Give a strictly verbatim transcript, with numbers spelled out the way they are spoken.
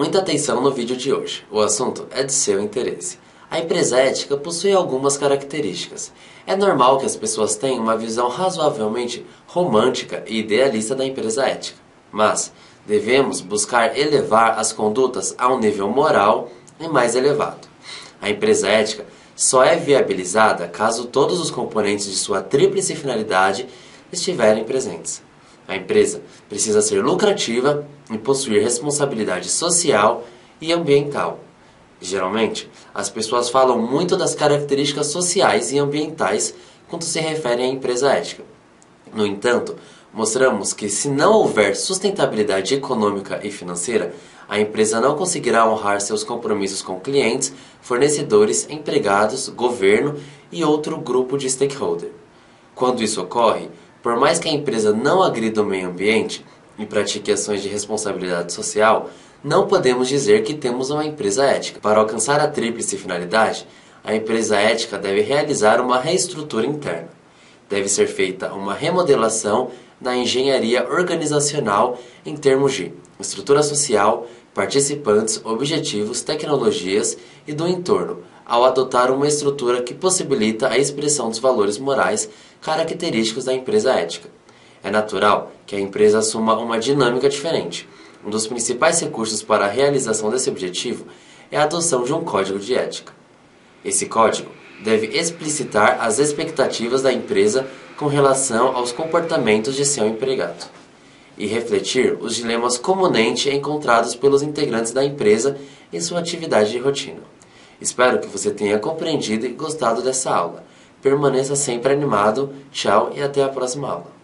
Muita atenção no vídeo de hoje, o assunto é de seu interesse. A empresa ética possui algumas características. É normal que as pessoas tenham uma visão razoavelmente romântica e idealista da empresa ética, mas devemos buscar elevar as condutas a um nível moral e mais elevado. A empresa ética só é viabilizada caso todos os componentes de sua tríplice finalidade estiverem presentes. A empresa precisa ser lucrativa e possuir responsabilidade social e ambiental. Geralmente, as pessoas falam muito das características sociais e ambientais quando se referem à empresa ética. No entanto, mostramos que se não houver sustentabilidade econômica e financeira, a empresa não conseguirá honrar seus compromissos com clientes, fornecedores, empregados, governo e outro grupo de stakeholder. Quando isso ocorre, por mais que a empresa não agrida o meio ambiente e pratique ações de responsabilidade social, não podemos dizer que temos uma empresa ética. Para alcançar a tríplice finalidade, a empresa ética deve realizar uma reestrutura interna. Deve ser feita uma remodelação da engenharia organizacional em termos de estrutura social, participantes, objetivos, tecnologias e do entorno, ao adotar uma estrutura que possibilita a expressão dos valores morais característicos da empresa ética. É natural que a empresa assuma uma dinâmica diferente. Um dos principais recursos para a realização desse objetivo é a adoção de um código de ética. Esse código deve explicitar as expectativas da empresa com relação aos comportamentos de seu empregado e refletir os dilemas comumente encontrados pelos integrantes da empresa em sua atividade de rotina. Espero que você tenha compreendido e gostado dessa aula. Permaneça sempre animado. Tchau e até a próxima aula.